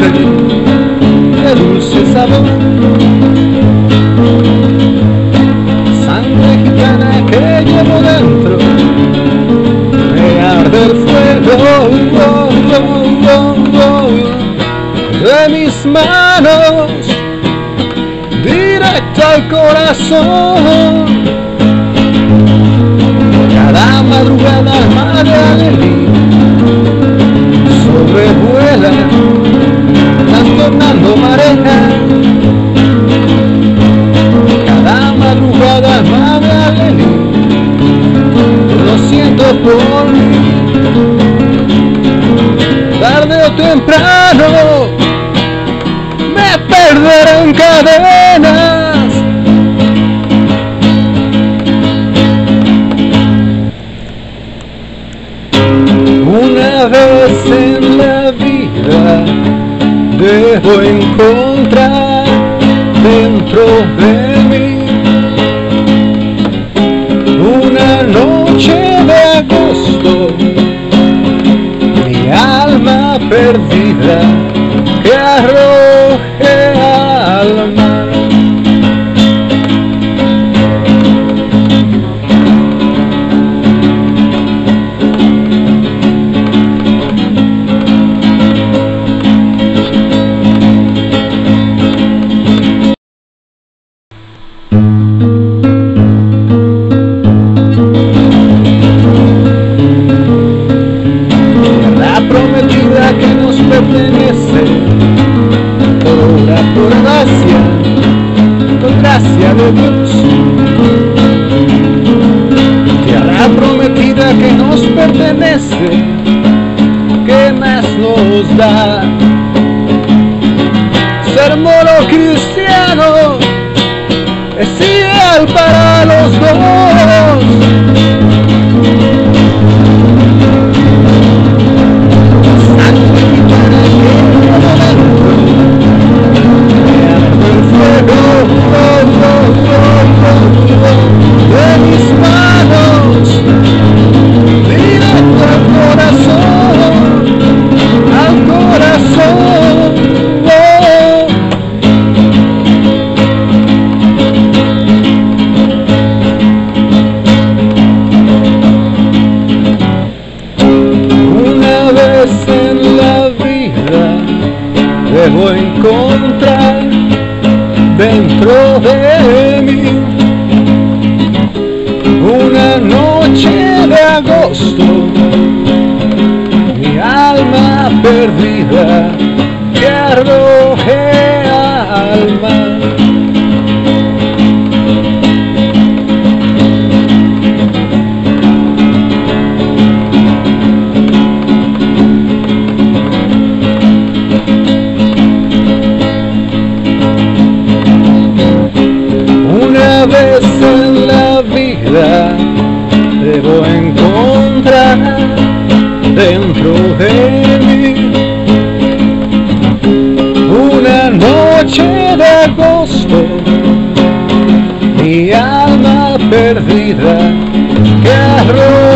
de dulce sabor, sangre gitana que llevo dentro, me arde el fuego de mis manos, directo al corazón. Cada madrugada alma de alegría sobrevuela, trastornando marea. Cada madrugada alma de alegría, lo siento por mí. Tarde o temprano me perderé en cadenas. Una vez en la vida debo encontrar dentro de mí una noche de agosto, mi alma perdida que arroje al mar. Prometida que nos pertenece, por gracia de Dios. Tierra prometida que nos pertenece, ¿qué más nos da? Ser mono cristiano es ideal para los dos. De mis manos, directo al corazón, Una vez en la vida debo encontrar dentro de mí una noche de agosto, mi alma perdida que arroje al mar. Una vez en la vida debo encontrar dentro de mí una noche de agosto, mi alma perdida que arroja